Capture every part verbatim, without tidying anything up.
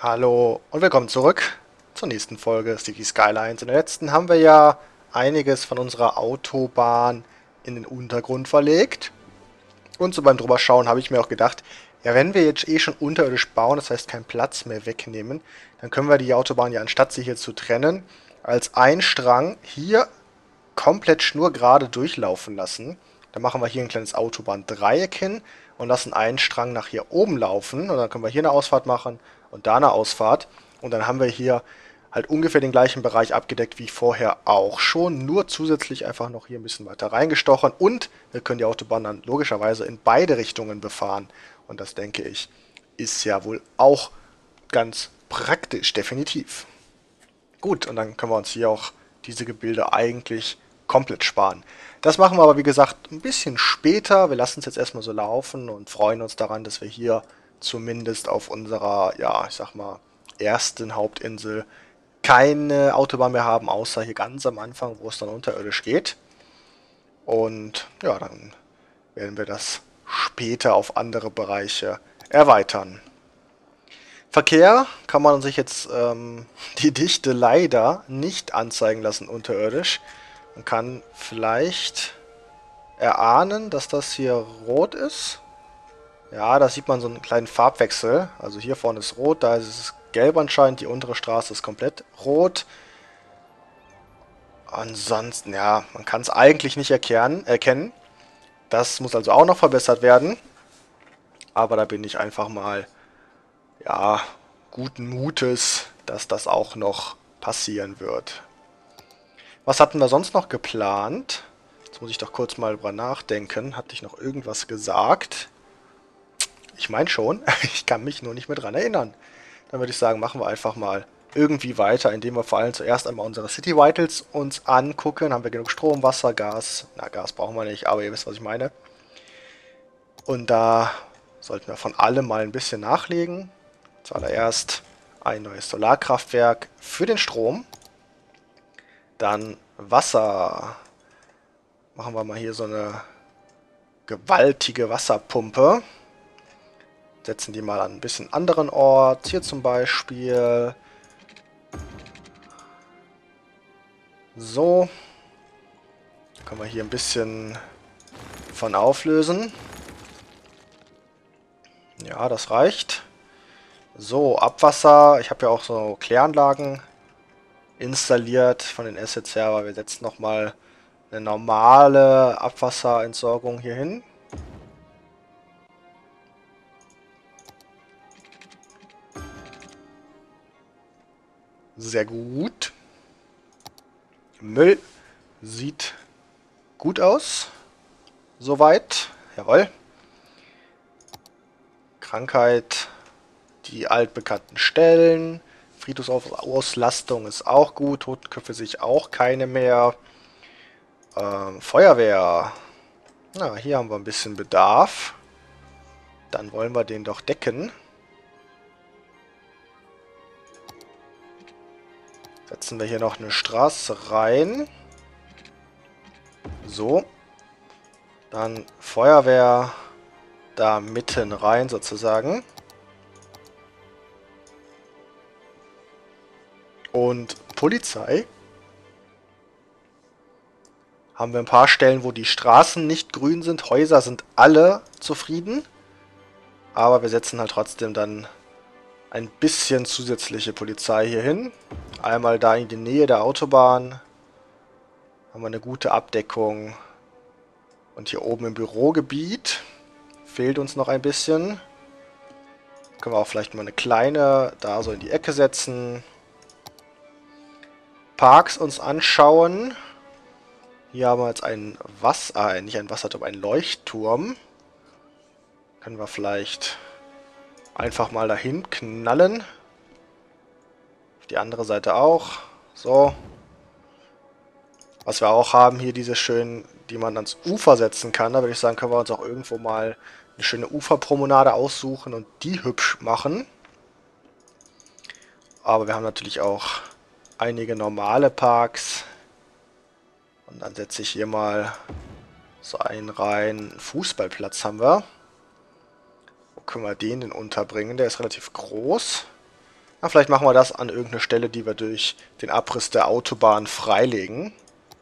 Hallo und willkommen zurück zur nächsten Folge City Skylines. In der letzten haben wir ja einiges von unserer Autobahn in den Untergrund verlegt. Und so beim Drüberschauen habe ich mir auch gedacht, ja, wenn wir jetzt eh schon unterirdisch bauen, das heißt keinen Platz mehr wegnehmen, dann können wir die Autobahn ja, anstatt sie hier zu trennen, als ein Strang hier komplett schnurgerade durchlaufen lassen. Dann machen wir hier ein kleines Autobahndreieck hin und lassen einen Strang nach hier oben laufen. Und dann können wir hier eine Ausfahrt machen und da eine Ausfahrt. Und dann haben wir hier halt ungefähr den gleichen Bereich abgedeckt wie vorher auch schon. Nur zusätzlich einfach noch hier ein bisschen weiter reingestochen. Und wir können die Autobahn dann logischerweise in beide Richtungen befahren. Und das, denke ich, ist ja wohl auch ganz praktisch, definitiv. Gut, und dann können wir uns hier auch diese Gebilde eigentlich komplett sparen. Das machen wir aber, wie gesagt, ein bisschen später. Wir lassen es jetzt erstmal so laufen und freuen uns daran, dass wir hier zumindest auf unserer, ja, ich sag mal, ersten Hauptinsel keine Autobahn mehr haben, außer hier ganz am Anfang, wo es dann unterirdisch geht. Und ja, dann werden wir das später auf andere Bereiche erweitern. Verkehr kann man sich jetzt ähm, die Dichte leider nicht anzeigen lassen unterirdisch. Man kann vielleicht erahnen, dass das hier rot ist. Ja, da sieht man so einen kleinen Farbwechsel. Also hier vorne ist rot, da ist es gelb anscheinend. Die untere Straße ist komplett rot. Ansonsten, ja, man kann es eigentlich nicht erkennen, erkennen. Das muss also auch noch verbessert werden. Aber da bin ich einfach mal, ja, guten Mutes, dass das auch noch passieren wird. Was hatten wir sonst noch geplant? Jetzt muss ich doch kurz mal drüber nachdenken. Hatte ich noch irgendwas gesagt? Ich meine schon. Ich kann mich nur nicht mehr dran erinnern. Dann würde ich sagen, machen wir einfach mal irgendwie weiter, indem wir vor allem zuerst einmal unsere City Vitals uns angucken. Haben wir genug Strom, Wasser, Gas? Na, Gas brauchen wir nicht, aber ihr wisst, was ich meine. Und da sollten wir von allem mal ein bisschen nachlegen. Zuallererst ein neues Solarkraftwerk für den Strom. Dann Wasser. Machen wir mal hier so eine gewaltige Wasserpumpe. Setzen die mal an ein bisschen anderen Ort. Hier zum Beispiel. So. Können wir hier ein bisschen von auflösen. Ja, das reicht. So, Abwasser. Ich habe ja auch so Kläranlagen installiert von den Assets her, aber wir setzen nochmal eine normale Abwasserentsorgung hier hin. Sehr gut. Müll sieht gut aus. Soweit. Jawohl. Krankheit. Die altbekannten Stellen. Friedhofsauslastung ist auch gut. Totenköpfe sehe ich auch keine mehr. Ähm, Feuerwehr. Na, hier haben wir ein bisschen Bedarf. Dann wollen wir den doch decken. Setzen wir hier noch eine Straße rein. So. Dann Feuerwehr da mitten rein sozusagen. Und Polizei. Haben wir ein paar Stellen, wo die Straßen nicht grün sind. Häuser sind alle zufrieden. Aber wir setzen halt trotzdem dann ein bisschen zusätzliche Polizei hier hin. Einmal da in die Nähe der Autobahn. Haben wir eine gute Abdeckung. Und hier oben im Bürogebiet fehlt uns noch ein bisschen. Können wir auch vielleicht mal eine kleine da so in die Ecke setzen. Parks uns anschauen. Hier haben wir jetzt einen Wasser, äh, nicht ein Wasserturm, einen Leuchtturm. Können wir vielleicht einfach mal dahin knallen. Auf die andere Seite auch. So. Was wir auch haben, hier diese schönen, die man ans Ufer setzen kann. Da würde ich sagen, können wir uns auch irgendwo mal eine schöne Uferpromenade aussuchen und die hübsch machen. Aber wir haben natürlich auch einige normale Parks. Und dann setze ich hier mal so einen rein. Fußballplatz haben wir. Wo können wir den denn unterbringen? Der ist relativ groß. Na, vielleicht machen wir das an irgendeiner Stelle, die wir durch den Abriss der Autobahn freilegen.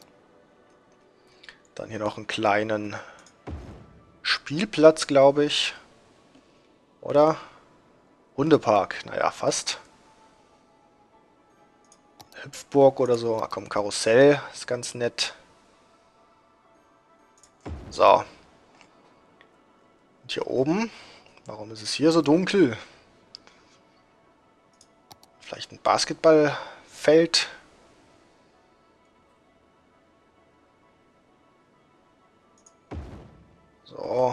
Dann hier noch einen kleinen Spielplatz, glaube ich. Oder? Hundepark. Naja, fast. Hüpfburg oder so. Ach komm, Karussell ist ganz nett. So. Und hier oben. Warum ist es hier so dunkel? Vielleicht ein Basketballfeld. So.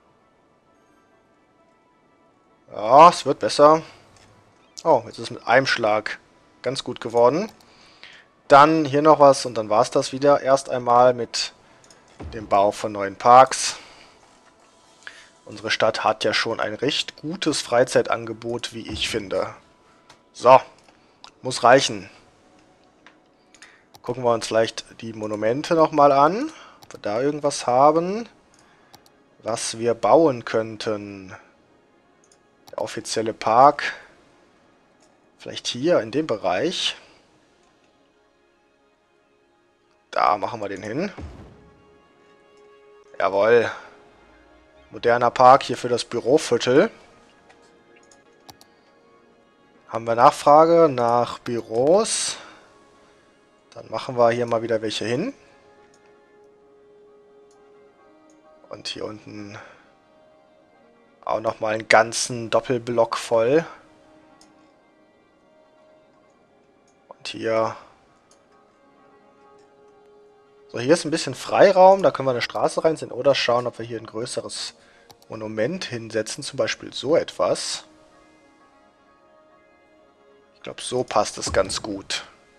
Ja, es wird besser. Oh, jetzt ist es mit einem Schlag ganz gut geworden. Dann hier noch was und dann war es das wieder. Erst einmal mit dem Bau von neuen Parks. Unsere Stadt hat ja schon ein recht gutes Freizeitangebot, wie ich finde. So, muss reichen. Gucken wir uns vielleicht die Monumente nochmal an. Ob wir da irgendwas haben, was wir bauen könnten. Der offizielle Park. Vielleicht hier in dem Bereich. Da machen wir den hin. Jawohl. Moderner Park hier für das Büroviertel. Haben wir Nachfrage nach Büros. Dann machen wir hier mal wieder welche hin. Und hier unten auch nochmal einen ganzen Doppelblock voll. Und hier... So, hier ist ein bisschen Freiraum. Da können wir eine Straße reinziehen. Oder schauen, ob wir hier ein größeres Monument hinsetzen. Zum Beispiel so etwas. Ich glaube, so passt es ganz gut.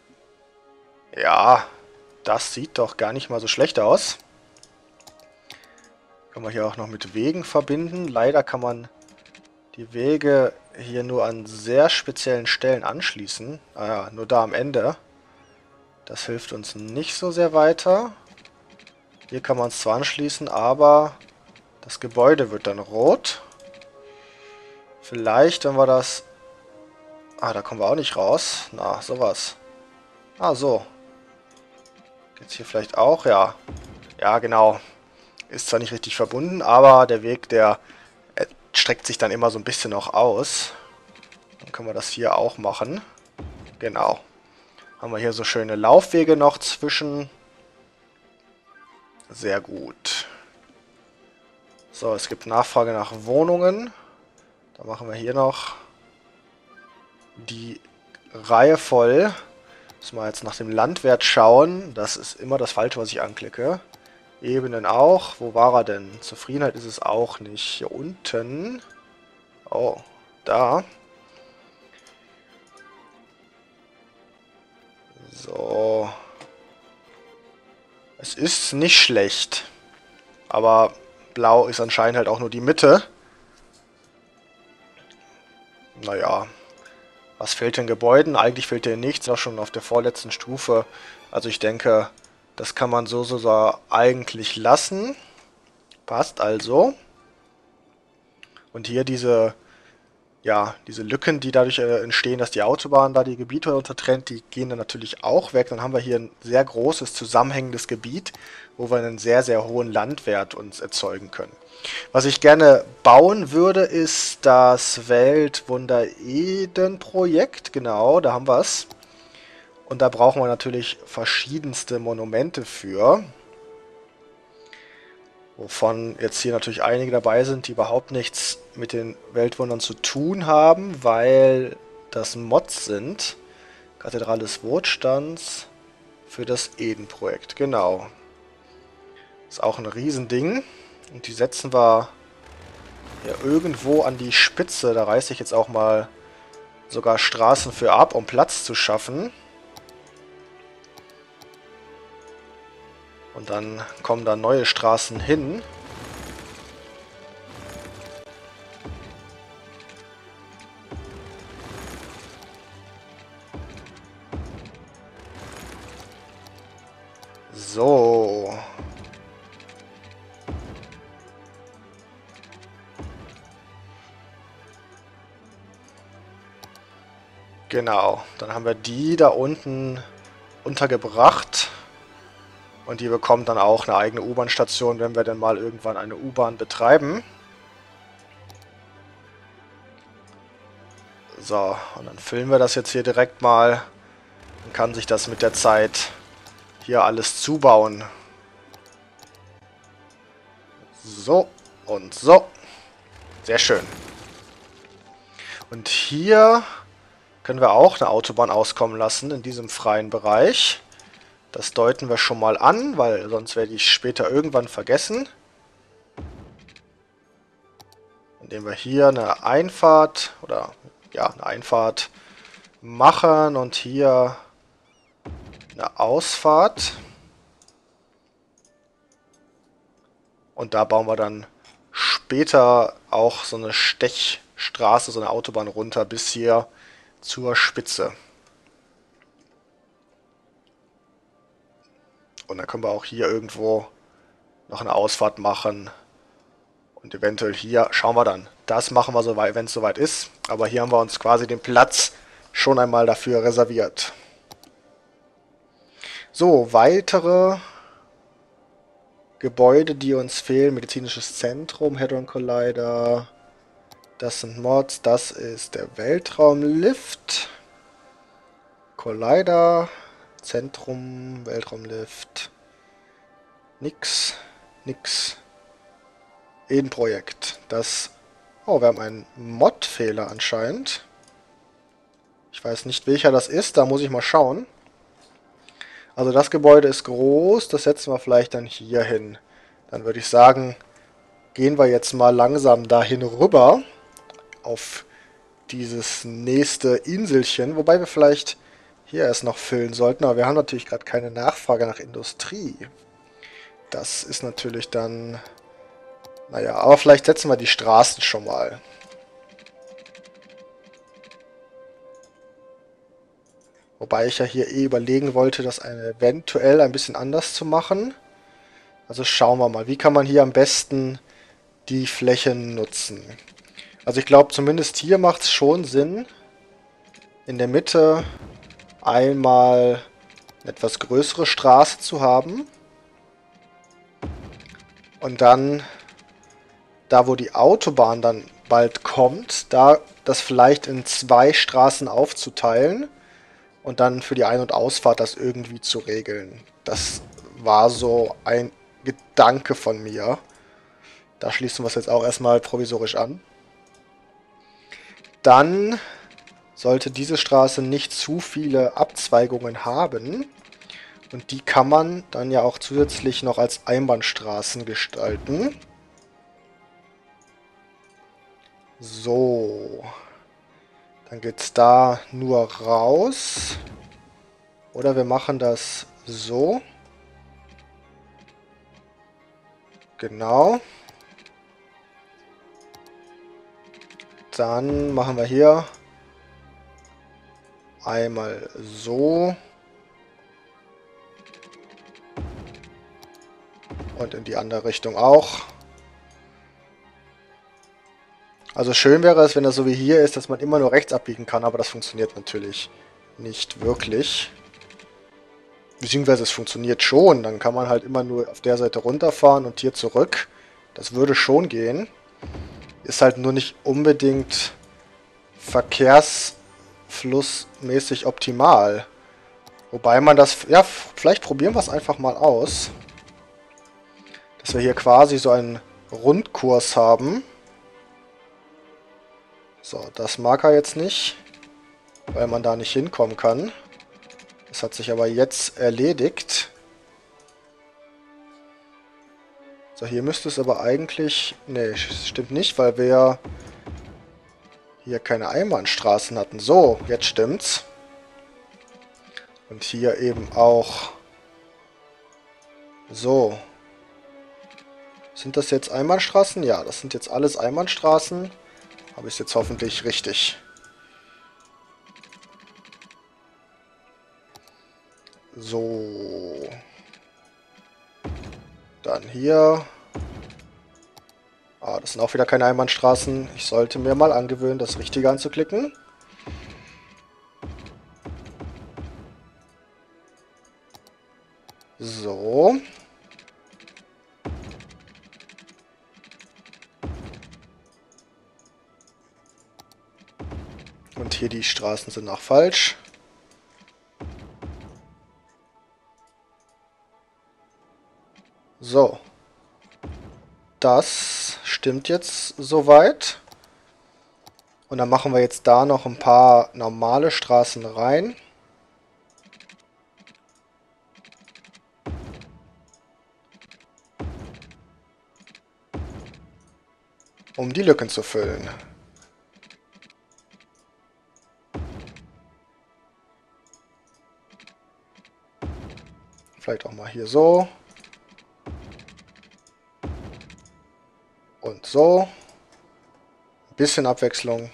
Ja, das sieht doch gar nicht mal so schlecht aus. Können wir hier auch noch mit Wegen verbinden. Leider kann man die Wege hier nur an sehr speziellen Stellen anschließen. Ah ja, nur da am Ende. Das hilft uns nicht so sehr weiter. Hier kann man es zwar anschließen, aber das Gebäude wird dann rot. Vielleicht, wenn wir das... Ah, da kommen wir auch nicht raus. Na, sowas. Ah, so. Geht's hier vielleicht auch? Ja. Ja, genau. Ist zwar nicht richtig verbunden, aber der Weg, der äh, streckt sich dann immer so ein bisschen noch aus. Dann können wir das hier auch machen. Genau. Haben wir hier so schöne Laufwege noch zwischen. Sehr gut. So, es gibt Nachfrage nach Wohnungen. Da machen wir hier noch die Reihe voll. Müssen wir jetzt nach dem Landwert schauen. Das ist immer das Falsche, was ich anklicke. Ebenen auch. Wo war er denn? Zufriedenheit ist es auch nicht. Hier unten. Oh, da. So. Es ist nicht schlecht. Aber blau ist anscheinend halt auch nur die Mitte. Naja. Was fehlt den Gebäuden? Eigentlich fehlt hier nichts. Auch schon auf der vorletzten Stufe. Also ich denke... Das kann man so, so, so eigentlich lassen. Passt also. Und hier diese, ja, diese Lücken, die dadurch äh, entstehen, dass die Autobahn da die Gebiete untertrennt, die gehen dann natürlich auch weg. Dann haben wir hier ein sehr großes, zusammenhängendes Gebiet, wo wir einen sehr, sehr hohen Landwert uns erzeugen können. Was ich gerne bauen würde, ist das Weltwunder Eden-Projekt. Genau, da haben wir es. Und da brauchen wir natürlich verschiedenste Monumente für. Wovon jetzt hier natürlich einige dabei sind, die überhaupt nichts mit den Weltwundern zu tun haben, weil das Mods sind. Kathedrale des Wohlstands für das Eden-Projekt. Genau. Ist auch ein Riesending. Und die setzen wir hier irgendwo an die Spitze. Da reiße ich jetzt auch mal sogar Straßen für ab, um Platz zu schaffen. Und dann kommen da neue Straßen hin. So. Genau, dann haben wir die da unten untergebracht. Und die bekommt dann auch eine eigene U-Bahn-Station, wenn wir dann mal irgendwann eine U-Bahn betreiben. So, und dann füllen wir das jetzt hier direkt mal. Dann kann sich das mit der Zeit hier alles zubauen. So und so. Sehr schön. Und hier können wir auch eine Autobahn auskommen lassen in diesem freien Bereich. Das deuten wir schon mal an, weil sonst werde ich später irgendwann vergessen. Indem wir hier eine Einfahrt oder ja, eine Einfahrt machen und hier eine Ausfahrt. Und da bauen wir dann später auch so eine Stechstraße, so eine Autobahn runter bis hier zur Spitze. Und dann können wir auch hier irgendwo noch eine Ausfahrt machen. Und eventuell hier schauen wir dann. Das machen wir soweit, wenn es soweit ist. Aber hier haben wir uns quasi den Platz schon einmal dafür reserviert. So, weitere Gebäude, die uns fehlen. Medizinisches Zentrum, Hadron Collider. Das sind Mods. Das ist der Weltraumlift. Collider. Zentrum, Weltraumlift. Nix. Nix. Eden-Projekt. Das... Oh, wir haben einen Mod-Fehler anscheinend. Ich weiß nicht, welcher das ist. Da muss ich mal schauen. Also das Gebäude ist groß. Das setzen wir vielleicht dann hier hin. Dann würde ich sagen, gehen wir jetzt mal langsam dahin rüber. Auf dieses nächste Inselchen. Wobei wir vielleicht hier erst noch füllen sollten. Aber wir haben natürlich gerade keine Nachfrage nach Industrie. Das ist natürlich dann... Naja, aber vielleicht setzen wir die Straßen schon mal. Wobei ich ja hier eh überlegen wollte, das eventuell ein bisschen anders zu machen. Also schauen wir mal, wie kann man hier am besten die Fläche nutzen. Also ich glaube, zumindest hier macht es schon Sinn, in der Mitte einmal eine etwas größere Straße zu haben. Und dann... Da, wo die Autobahn dann bald kommt, da das vielleicht in zwei Straßen aufzuteilen und dann für die Ein- und Ausfahrt das irgendwie zu regeln. Das war so ein Gedanke von mir. Da schließen wir es jetzt auch erstmal provisorisch an. Dann sollte diese Straße nicht zu viele Abzweigungen haben. Und die kann man dann ja auch zusätzlich noch als Einbahnstraßen gestalten. So, dann geht's da nur raus. Oder wir machen das so. Genau. Dann machen wir hier einmal so. Und in die andere Richtung auch. Also schön wäre es, wenn das so wie hier ist, dass man immer nur rechts abbiegen kann, aber das funktioniert natürlich nicht wirklich. Beziehungsweise es funktioniert schon, dann kann man halt immer nur auf der Seite runterfahren und hier zurück. Das würde schon gehen. Ist halt nur nicht unbedingt verkehrsflussmäßig optimal. Wobei man das... Ja, vielleicht probieren wir es einfach mal aus. Dass wir hier quasi so einen Rundkurs haben. So, das mag er jetzt nicht, weil man da nicht hinkommen kann. Das hat sich aber jetzt erledigt. So, hier müsste es aber eigentlich... Ne, stimmt nicht, weil wir hier keine Einbahnstraßen hatten. So, jetzt stimmt's. Und hier eben auch... So. Sind das jetzt Einbahnstraßen? Ja, das sind jetzt alles Einbahnstraßen. Habe ich es jetzt hoffentlich richtig. So. Dann hier. Ah, das sind auch wieder keine Einbahnstraßen. Ich sollte mir mal angewöhnen, das Richtige anzuklicken. So. Und hier die Straßen sind auch falsch. So. Das stimmt jetzt soweit. Und dann machen wir jetzt da noch ein paar normale Straßen rein. Um die Lücken zu füllen. Vielleicht auch mal hier so. Und so. Ein bisschen Abwechslung.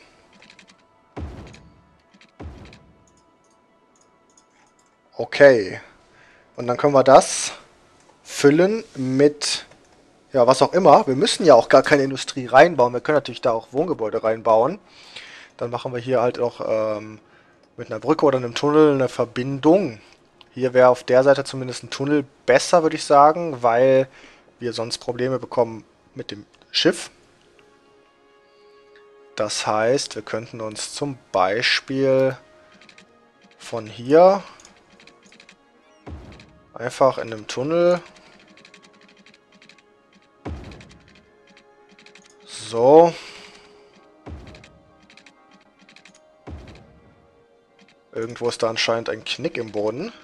Okay. Und dann können wir das füllen mit, ja, was auch immer. Wir müssen ja auch gar keine Industrie reinbauen. Wir können natürlich da auch Wohngebäude reinbauen. Dann machen wir hier halt auch ähm, mit einer Brücke oder einem Tunnel eine Verbindung. Hier wäre auf der Seite zumindest ein Tunnel besser, würde ich sagen, weil wir sonst Probleme bekommen mit dem Schiff. Das heißt, wir könnten uns zum Beispiel von hier einfach in einem Tunnel so irgendwo ist da anscheinend ein Knick im Boden.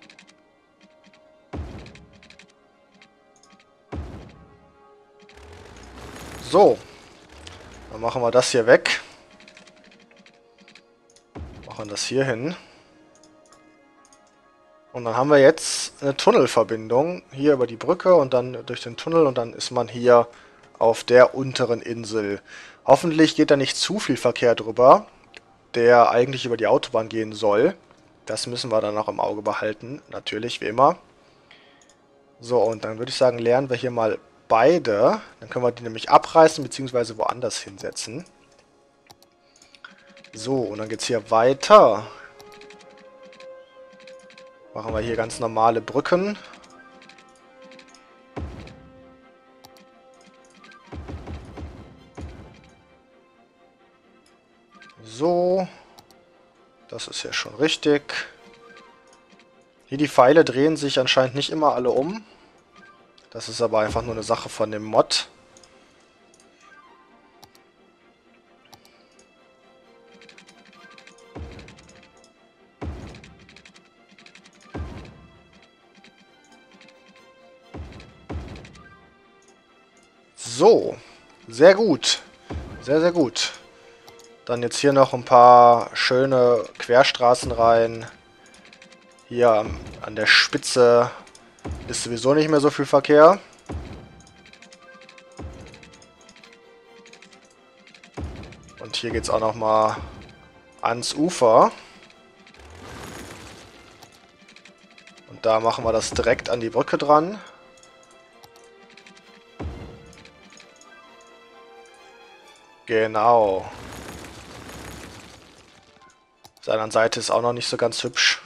So, dann machen wir das hier weg. Machen das hier hin. Und dann haben wir jetzt eine Tunnelverbindung. Hier über die Brücke und dann durch den Tunnel und dann ist man hier auf der unteren Insel. Hoffentlich geht da nicht zu viel Verkehr drüber, der eigentlich über die Autobahn gehen soll. Das müssen wir dann noch im Auge behalten. Natürlich, wie immer. So, und dann würde ich sagen, lernen wir hier mal beide. Dann können wir die nämlich abreißen bzw. woanders hinsetzen. So, und dann geht es hier weiter. Machen wir hier ganz normale Brücken. So. Das ist ja schon richtig. Hier die Pfeile drehen sich anscheinend nicht immer alle um. Das ist aber einfach nur eine Sache von dem Mod. So, sehr gut. Sehr, sehr gut. Dann jetzt hier noch ein paar schöne Querstraßen rein. Hier an, an der Spitze ist sowieso nicht mehr so viel Verkehr. Und hier geht es auch noch mal ans Ufer. Und da machen wir das direkt an die Brücke dran. Genau. Auf der anderen Seite ist auch noch nicht so ganz hübsch.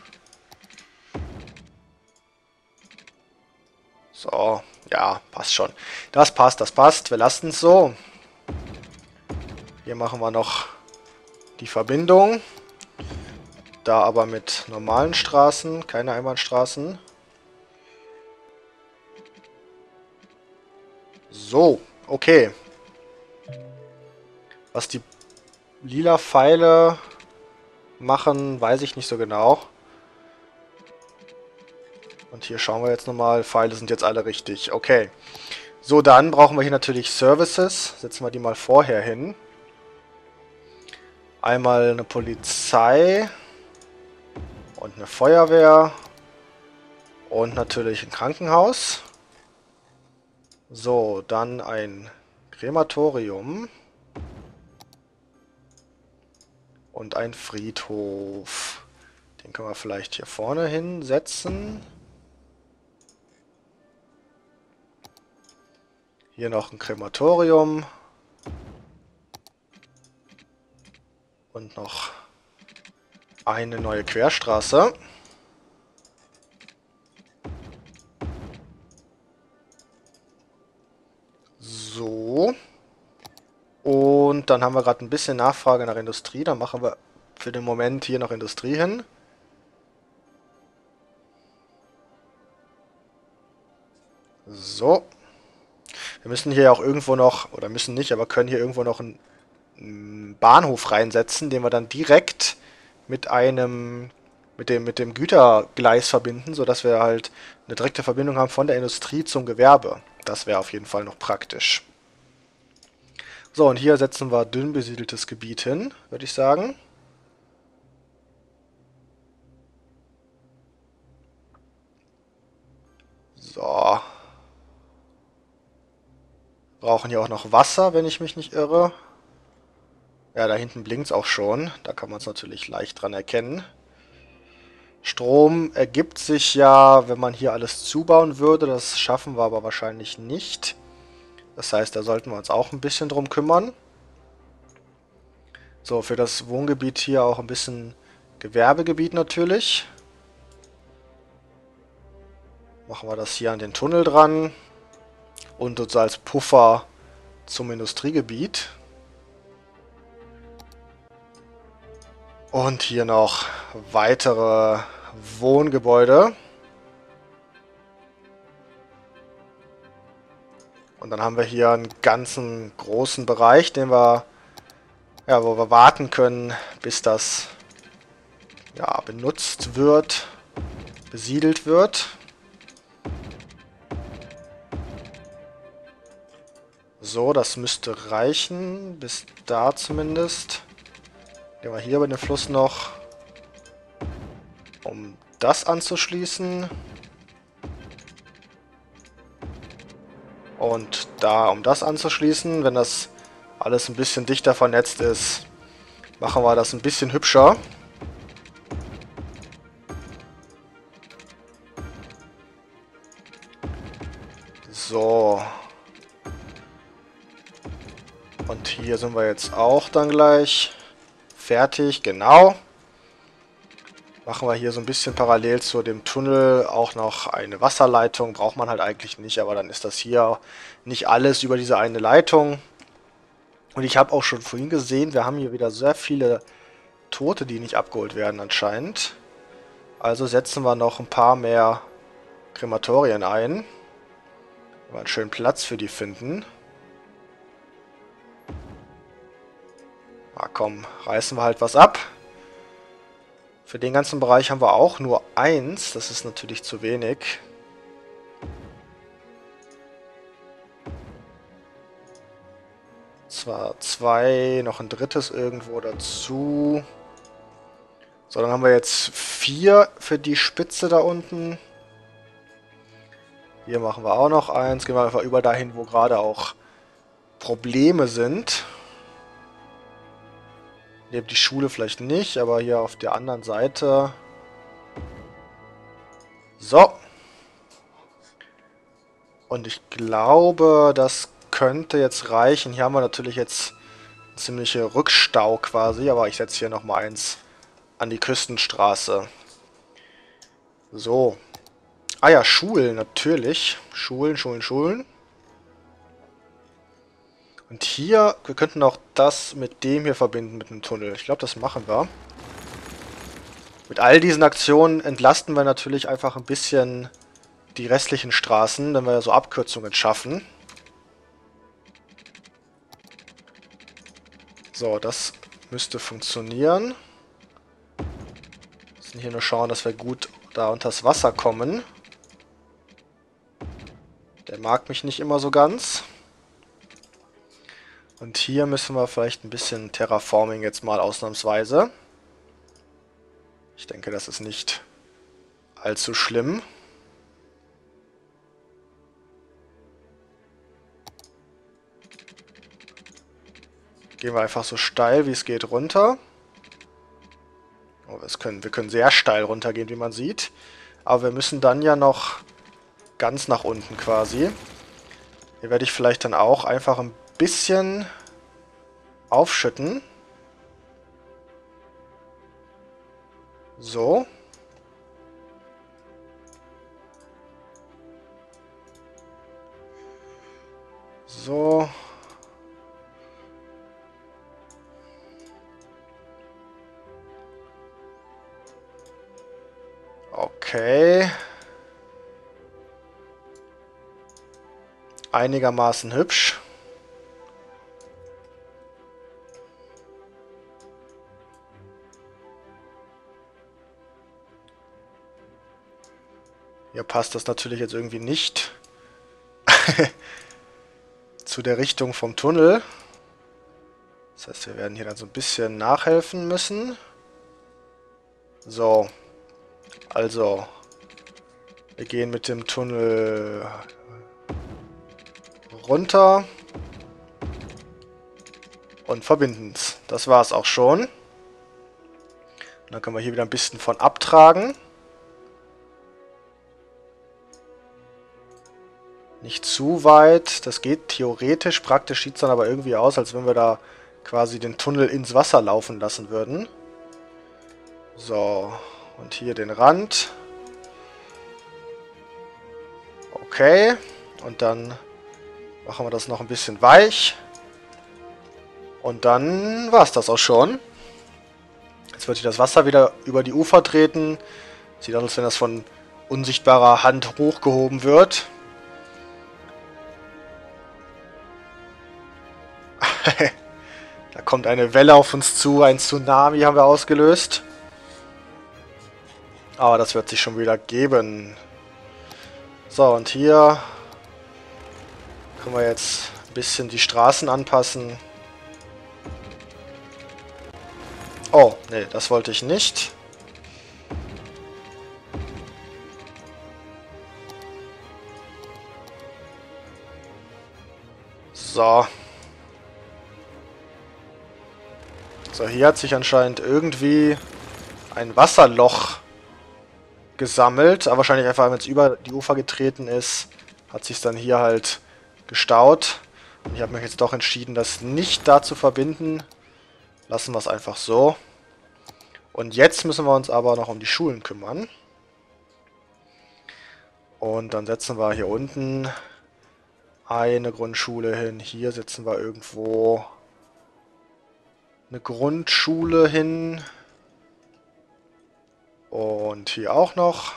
So, ja, passt schon. Das passt, das passt. Wir lassen es so. Hier machen wir noch die Verbindung. Da aber mit normalen Straßen, keine Einbahnstraßen. So, okay. Was die lila Pfeile machen, weiß ich nicht so genau. Und hier schauen wir jetzt nochmal. Pfeile sind jetzt alle richtig. Okay. So, dann brauchen wir hier natürlich Services. Setzen wir die mal vorher hin. Einmal eine Polizei. Und eine Feuerwehr. Und natürlich ein Krankenhaus. So, dann ein Krematorium. Und ein Friedhof. Den können wir vielleicht hier vorne hinsetzen. Hier noch ein Krematorium. Und noch eine neue Querstraße. Und dann haben wir gerade ein bisschen Nachfrage nach Industrie. Dann machen wir für den Moment hier noch Industrie hin. So. Wir müssen hier auch irgendwo noch, oder müssen nicht, aber können hier irgendwo noch einen, einen Bahnhof reinsetzen, den wir dann direkt mit einem, mit dem, mit dem Gütergleis verbinden, sodass wir halt eine direkte Verbindung haben von der Industrie zum Gewerbe. Das wäre auf jeden Fall noch praktisch. So, und hier setzen wir dünn besiedeltes Gebiet hin, würde ich sagen. So. Brauchen hier auch noch Wasser, wenn ich mich nicht irre. Ja, da hinten blinkt es auch schon. Da kann man es natürlich leicht dran erkennen. Strom ergibt sich ja, wenn man hier alles zubauen würde. Das schaffen wir aber wahrscheinlich nicht. Das heißt, da sollten wir uns auch ein bisschen drum kümmern. So, für das Wohngebiet hier auch ein bisschen Gewerbegebiet natürlich. Machen wir das hier an den Tunnel dran. Und uns als Puffer zum Industriegebiet. Und hier noch weitere Wohngebäude. Und dann haben wir hier einen ganzen großen Bereich, den wir, ja, wo wir warten können, bis das ja, benutzt wird, besiedelt wird. So, das müsste reichen, bis da zumindest. Gehen wir hier über den Fluss noch, um das anzuschließen. Und da, um das anzuschließen. Wenn das alles ein bisschen dichter vernetzt ist, machen wir das ein bisschen hübscher. So. Und hier sind wir jetzt auch dann gleich fertig, genau. Machen wir hier so ein bisschen parallel zu dem Tunnel auch noch eine Wasserleitung. Braucht man halt eigentlich nicht, aber dann ist das hier nicht alles über diese eine Leitung. Und ich habe auch schon vorhin gesehen, wir haben hier wieder sehr viele Tote, die nicht abgeholt werden anscheinend. Also setzen wir noch ein paar mehr Krematorien ein. Mal einen schönen Platz für die finden. Na komm, reißen wir halt was ab. Für den ganzen Bereich haben wir auch nur eins. Das ist natürlich zu wenig. Zwar zwei, noch ein drittes irgendwo dazu. So, dann haben wir jetzt vier für die Spitze da unten. Hier machen wir auch noch eins. Gehen wir einfach über dahin, wo gerade auch Probleme sind. Neben die Schule vielleicht nicht, aber hier auf der anderen Seite. So. Und ich glaube, das könnte jetzt reichen. Hier haben wir natürlich jetzt eine ziemliche Rückstau quasi, aber ich setze hier nochmal eins an die Küstenstraße. So. Ah ja, Schulen natürlich. Schulen, Schulen, Schulen. Und hier, wir könnten auch das mit dem hier verbinden, mit dem Tunnel. Ich glaube, das machen wir. Mit all diesen Aktionen entlasten wir natürlich einfach ein bisschen die restlichen Straßen, wenn wir so Abkürzungen schaffen. So, das müsste funktionieren. Wir müssen hier nur schauen, dass wir gut da unters Wasser kommen. Der mag mich nicht immer so ganz. Und hier müssen wir vielleicht ein bisschen Terraforming jetzt mal ausnahmsweise. Ich denke, das ist nicht allzu schlimm. Gehen wir einfach so steil, wie es geht, runter. Oh, das können, wir können sehr steil runtergehen, wie man sieht. Aber wir müssen dann ja noch ganz nach unten quasi. Hier werde ich vielleicht dann auch einfach ein bisschen aufschütten. So. So. Okay. Einigermaßen hübsch. Hier passt das natürlich jetzt irgendwie nicht zu der Richtung vom Tunnel. Das heißt, wir werden hier dann so ein bisschen nachhelfen müssen. So. Also. Wir gehen mit dem Tunnel runter. Und verbinden es. Das war es auch schon. Und dann können wir hier wieder ein bisschen von abtragen. Nicht zu weit. Das geht theoretisch. Praktisch sieht es dann aber irgendwie aus, als wenn wir da quasi den Tunnel ins Wasser laufen lassen würden. So. Und hier den Rand. Okay. Und dann machen wir das noch ein bisschen weich. Und dann war es das auch schon. Jetzt wird hier das Wasser wieder über die Ufer treten. Sieht aus, als wenn das von unsichtbarer Hand hochgehoben wird. Da kommt eine Welle auf uns zu, ein Tsunami haben wir ausgelöst. Aber das wird sich schon wieder geben. So, und hier können wir jetzt ein bisschen die Straßen anpassen. Oh, nee, das wollte ich nicht. So. So, hier hat sich anscheinend irgendwie ein Wasserloch gesammelt. Aber wahrscheinlich einfach, wenn es über die Ufer getreten ist, hat sich dann hier halt gestaut. Und ich habe mich jetzt doch entschieden, das nicht da zu verbinden. Lassen wir es einfach so. Und jetzt müssen wir uns aber noch um die Schulen kümmern. Und dann setzen wir hier unten eine Grundschule hin. Hier setzen wir irgendwo eine Grundschule hin. Und hier auch noch.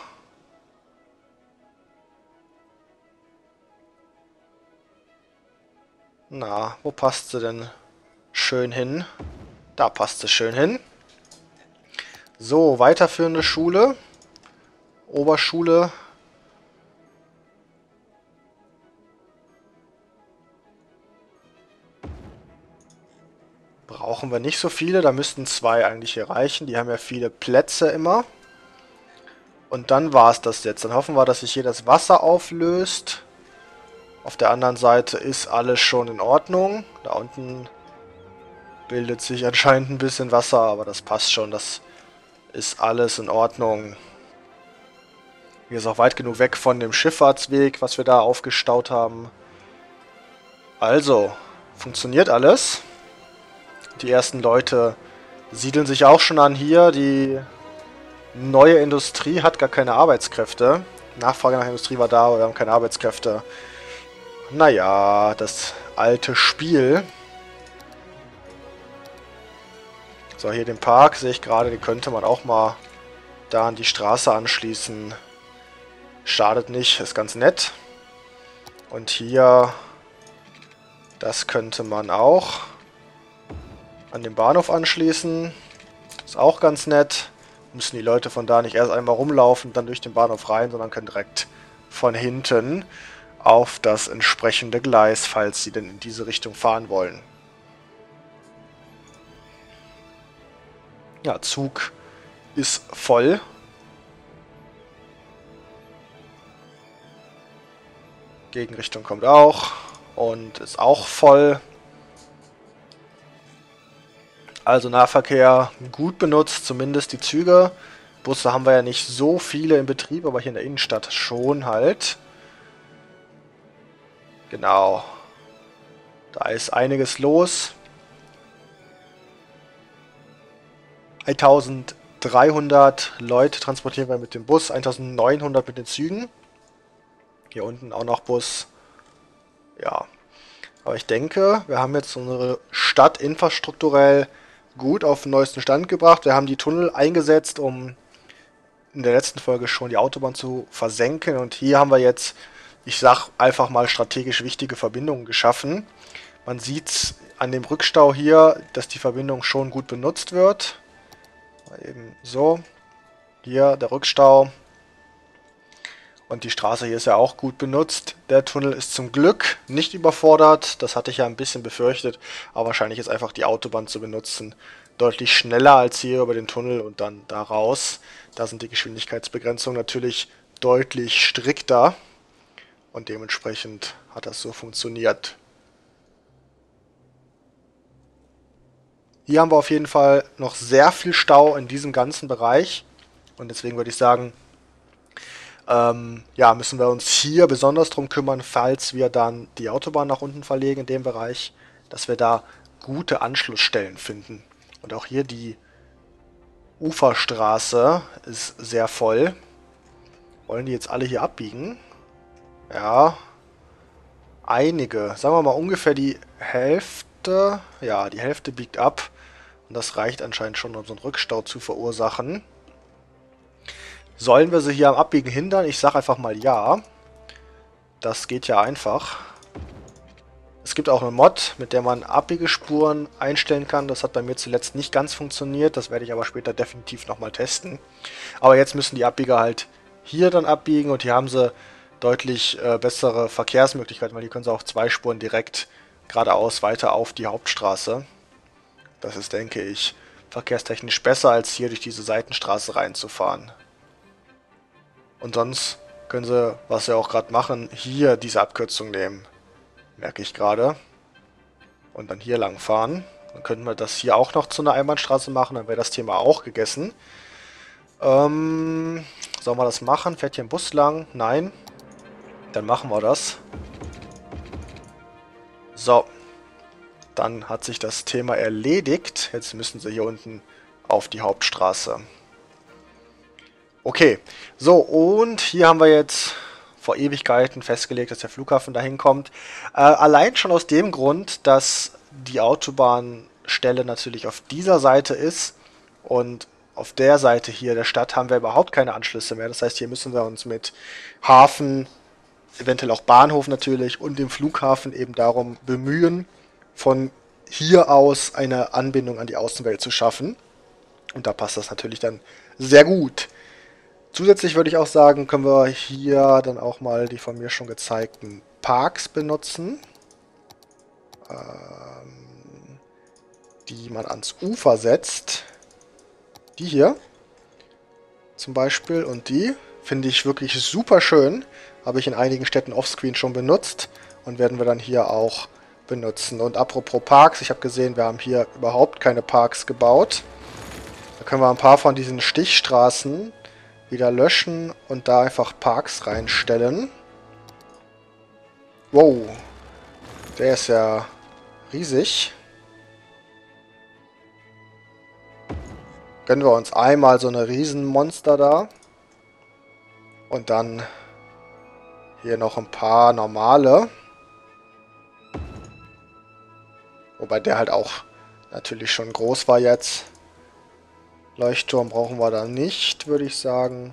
Na, wo passt sie denn schön hin? Da passt sie schön hin. So, weiterführende Schule. Oberschule. Brauchen wir nicht so viele, da müssten zwei eigentlich hier reichen. Die haben ja viele Plätze immer. Und dann war es das jetzt. Dann hoffen wir, dass sich hier das Wasser auflöst. Auf der anderen Seite ist alles schon in Ordnung. Da unten bildet sich anscheinend ein bisschen Wasser, aber das passt schon. Das ist alles in Ordnung. Hier ist auch weit genug weg von dem Schifffahrtsweg, was wir da aufgestaut haben. Also, funktioniert alles. Die ersten Leute siedeln sich auch schon an hier. Die neue Industrie hat gar keine Arbeitskräfte. Nachfrage nach Industrie war da, aber wir haben keine Arbeitskräfte. Naja, das alte Spiel. So, hier den Park sehe ich gerade, den könnte man auch mal da an die Straße anschließen. Schadet nicht, ist ganz nett. Und hier, das könnte man auch an den Bahnhof anschließen. Ist auch ganz nett. Müssen die Leute von da nicht erst einmal rumlaufen, dann durch den Bahnhof rein, sondern können direkt von hinten auf das entsprechende Gleis, falls sie denn in diese Richtung fahren wollen. Ja, Zug ist voll. Gegenrichtung kommt auch und ist auch voll. Also Nahverkehr gut benutzt, zumindest die Züge. Busse haben wir ja nicht so viele in Betrieb, aber hier in der Innenstadt schon halt. Genau. Da ist einiges los. eintausenddreihundert Leute transportieren wir mit dem Bus, eintausendneunhundert mit den Zügen. Hier unten auch noch Bus. Ja. Aber ich denke, wir haben jetzt unsere Stadt infrastrukturell gut auf den neuesten Stand gebracht. Wir haben die Tunnel eingesetzt, um in der letzten Folge schon die Autobahn zu versenken. Und hier haben wir jetzt, ich sag einfach mal, strategisch wichtige Verbindungen geschaffen. Man sieht an dem Rückstau hier, dass die Verbindung schon gut benutzt wird. Mal eben so. Hier der Rückstau. Und die Straße hier ist ja auch gut benutzt. Der Tunnel ist zum Glück nicht überfordert. Das hatte ich ja ein bisschen befürchtet. Aber wahrscheinlich ist einfach die Autobahn zu benutzen deutlich schneller als hier über den Tunnel und dann da raus. Da sind die Geschwindigkeitsbegrenzungen natürlich deutlich strikter. Und dementsprechend hat das so funktioniert. Hier haben wir auf jeden Fall noch sehr viel Stau in diesem ganzen Bereich. Und deswegen würde ich sagen, ähm, ja, müssen wir uns hier besonders drum kümmern, falls wir dann die Autobahn nach unten verlegen in dem Bereich, dass wir da gute Anschlussstellen finden. Und auch hier die Uferstraße ist sehr voll. Wollen die jetzt alle hier abbiegen? Ja. Einige. Sagen wir mal ungefähr die Hälfte. Ja, die Hälfte biegt ab. Und das reicht anscheinend schon, um so einen Rückstau zu verursachen. Sollen wir sie hier am Abbiegen hindern? Ich sage einfach mal ja. Das geht ja einfach. Es gibt auch eine Mod, mit der man Abbiegespuren einstellen kann. Das hat bei mir zuletzt nicht ganz funktioniert. Das werde ich aber später definitiv nochmal testen. Aber jetzt müssen die Abbieger halt hier dann abbiegen. Und hier haben sie deutlich äh, bessere Verkehrsmöglichkeiten, weil hier können sie auch zwei Spuren direkt geradeaus weiter auf die Hauptstraße. Das ist, denke ich, verkehrstechnisch besser, als hier durch diese Seitenstraße reinzufahren. Und sonst können sie, was sie auch gerade machen, hier diese Abkürzung nehmen. Merke ich gerade. Und dann hier lang fahren. Dann könnten wir das hier auch noch zu einer Einbahnstraße machen. Dann wäre das Thema auch gegessen. Ähm, sollen wir das machen? Fährt hier ein Bus lang? Nein. Dann machen wir das. So. Dann hat sich das Thema erledigt. Jetzt müssen sie hier unten auf die Hauptstraße. Okay. So, und hier haben wir jetzt vor Ewigkeiten festgelegt, dass der Flughafen dahin kommt. Äh, allein schon aus dem Grund, dass die Autobahnstelle natürlich auf dieser Seite ist und auf der Seite hier der Stadt haben wir überhaupt keine Anschlüsse mehr. Das heißt, hier müssen wir uns mit Hafen, eventuell auch Bahnhof natürlich und dem Flughafen eben darum bemühen, von hier aus eine Anbindung an die Außenwelt zu schaffen. Und da passt das natürlich dann sehr gut. Zusätzlich würde ich auch sagen, können wir hier dann auch mal die von mir schon gezeigten Parks benutzen, ähm, die man ans Ufer setzt. Die hier zum Beispiel und die finde ich wirklich super schön. Habe ich in einigen Städten offscreen schon benutzt und werden wir dann hier auch benutzen. Und apropos Parks, ich habe gesehen, wir haben hier überhaupt keine Parks gebaut. Da können wir ein paar von diesen Stichstraßen wieder löschen und da einfach Parks reinstellen. Wow, der ist ja riesig. Gönnen wir uns einmal so eine Riesenmonster da. Und dann hier noch ein paar normale. Wobei der halt auch natürlich schon groß war jetzt. Leuchtturm brauchen wir da nicht, würde ich sagen.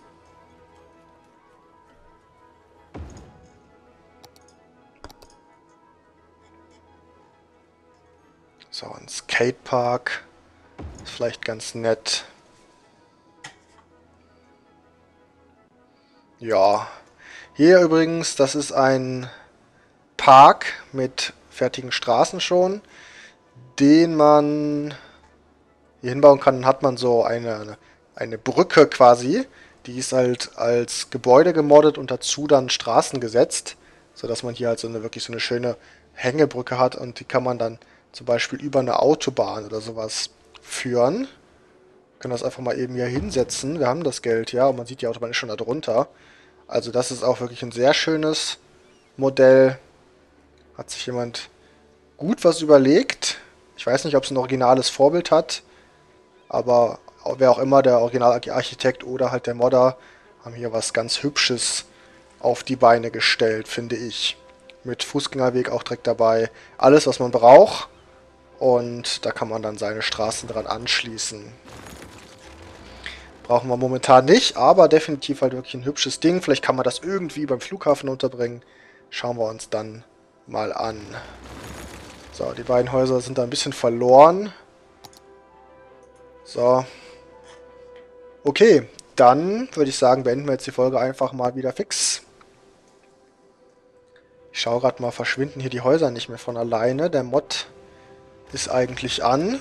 So, ein Skatepark. Ist vielleicht ganz nett. Ja. Hier übrigens, das ist ein Park mit fertigen Straßen schon, den man hier hinbauen kann. Dann hat man so eine, eine Brücke quasi. Die ist halt als Gebäude gemoddet und dazu dann Straßen gesetzt, sodass man hier halt so eine wirklich so eine schöne Hängebrücke hat und die kann man dann zum Beispiel über eine Autobahn oder sowas führen. Wir können das einfach mal eben hier hinsetzen. Wir haben das Geld, ja, und man sieht, die Autobahn ist schon da drunter. Also das ist auch wirklich ein sehr schönes Modell. Hat sich jemand gut was überlegt. Ich weiß nicht, ob es ein originales Vorbild hat, aber wer auch immer, der Originalarchitekt oder halt der Modder, haben hier was ganz Hübsches auf die Beine gestellt, finde ich. Mit Fußgängerweg auch direkt dabei. Alles, was man braucht. Und da kann man dann seine Straßen dran anschließen. Brauchen wir momentan nicht, aber definitiv halt wirklich ein hübsches Ding. Vielleicht kann man das irgendwie beim Flughafen unterbringen. Schauen wir uns dann mal an. So, die beiden Häuser sind da ein bisschen verloren. So. Okay, dann würde ich sagen, beenden wir jetzt die Folge einfach mal wieder fix. Ich schaue gerade mal, verschwinden hier die Häuser nicht mehr von alleine. Der Mod ist eigentlich an.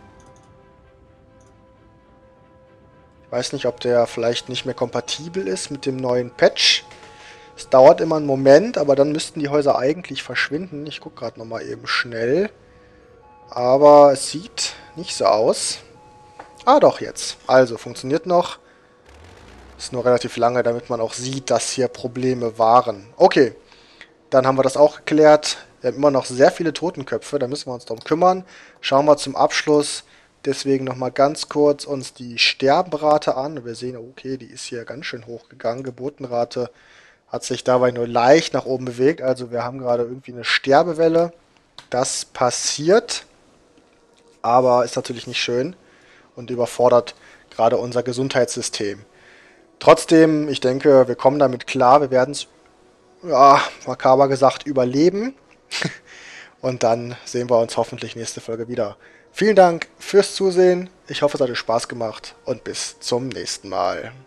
Ich weiß nicht, ob der vielleicht nicht mehr kompatibel ist mit dem neuen Patch. Es dauert immer einen Moment, aber dann müssten die Häuser eigentlich verschwinden. Ich gucke gerade nochmal eben schnell. Aber es sieht nicht so aus. Ah, doch, jetzt. Also, funktioniert noch. Ist nur relativ lange, damit man auch sieht, dass hier Probleme waren. Okay, dann haben wir das auch geklärt. Wir haben immer noch sehr viele Totenköpfe, da müssen wir uns darum kümmern. Schauen wir zum Abschluss deswegen nochmal ganz kurz uns die Sterbenrate an. Wir sehen, okay, die ist hier ganz schön hoch gegangen. Geburtenrate hat sich dabei nur leicht nach oben bewegt. Also wir haben gerade irgendwie eine Sterbewelle. Das passiert, aber ist natürlich nicht schön und überfordert gerade unser Gesundheitssystem. Trotzdem, ich denke, wir kommen damit klar. Wir werden es, ja, makaber gesagt, überleben. Und dann sehen wir uns hoffentlich nächste Folge wieder. Vielen Dank fürs Zusehen. Ich hoffe, es hat euch Spaß gemacht und bis zum nächsten Mal.